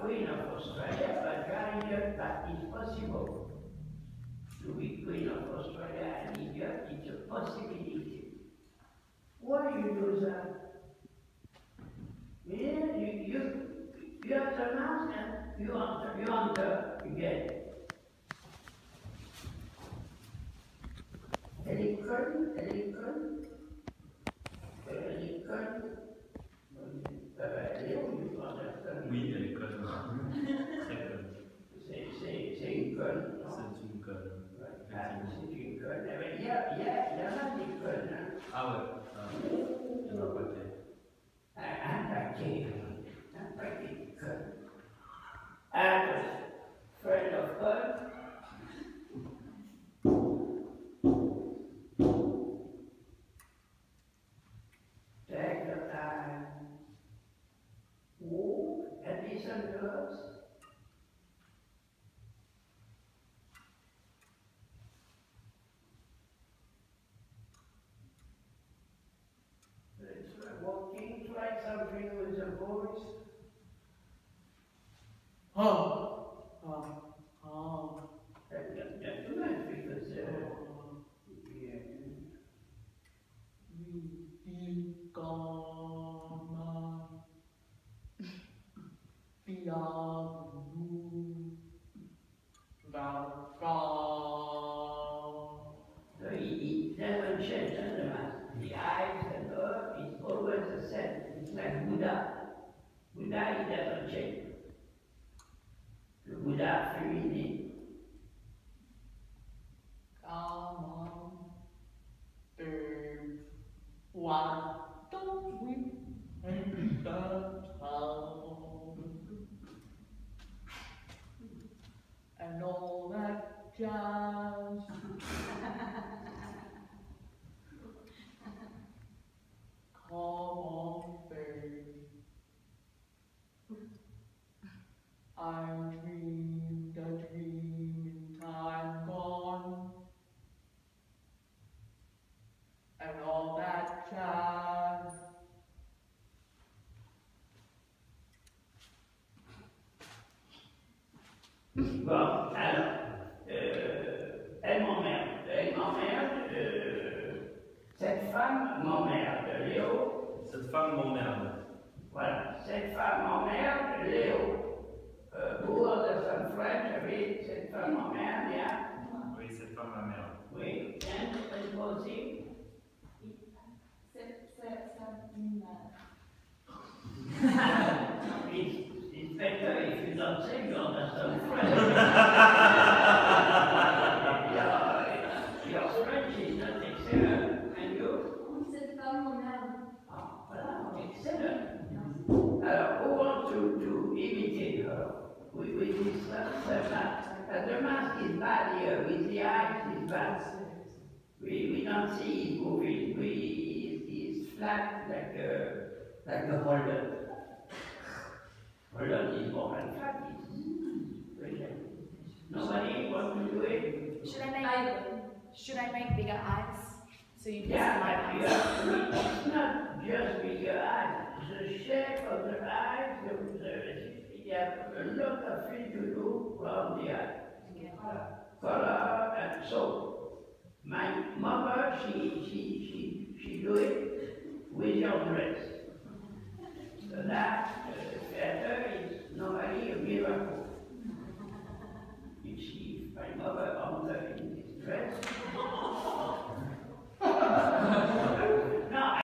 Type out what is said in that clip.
Queen of Australia, but Idiot, that is possible. To be Queen of Australia and Idiot, it's a possibility. Why you do that? Yeah, you have to ask and you answer again. Lincoln. Oui, elle est conne. Très conne. C'est une conne. C'est une conne. C'est une conne. Il y en a des connes. Hein. Ah ouais, il y en a un paquet. Un paquet de connes. And a friend of God. Take the time. Walk and listen to us. Walking, try something with the voice. That's too much because so he doesn't change the mask. The eyes, the nose is always the same. It's like Buddha. Buddha, he doesn't change. The Buddha feminine. Why don't we paint the town and all that jazz? Come on, babe. I dreamed a dream in time gone, and all that jazz. Bon, alors, elle m'emmerde, cette femme m'emmerde, Léo. Cette femme m'emmerde. Voilà, cette femme m'emmerde, Léo. Pour some French, oui, cette femme m'emmerde, yeah. Oui, cette femme m'emmerde. Oui, and supposing. It's better if you don't say you understand French. Your French is not excellent, and you? Cette femme m'emmerde. Ah, voilà, excellent. Alors, who wants to imitate her with this mask? The mask is bad here, with the eyes is bad. We don't see it moving. It's flat like a Holland. Holland is more than flat. Nobody wants to do it? Should I make bigger eyes? So you can see my Yeah, eyes? you have to make, it's not just with your eyes. The shape of the eyes, you have a lot of things to do around the eye. Color and so. My mother, she do it with your dress.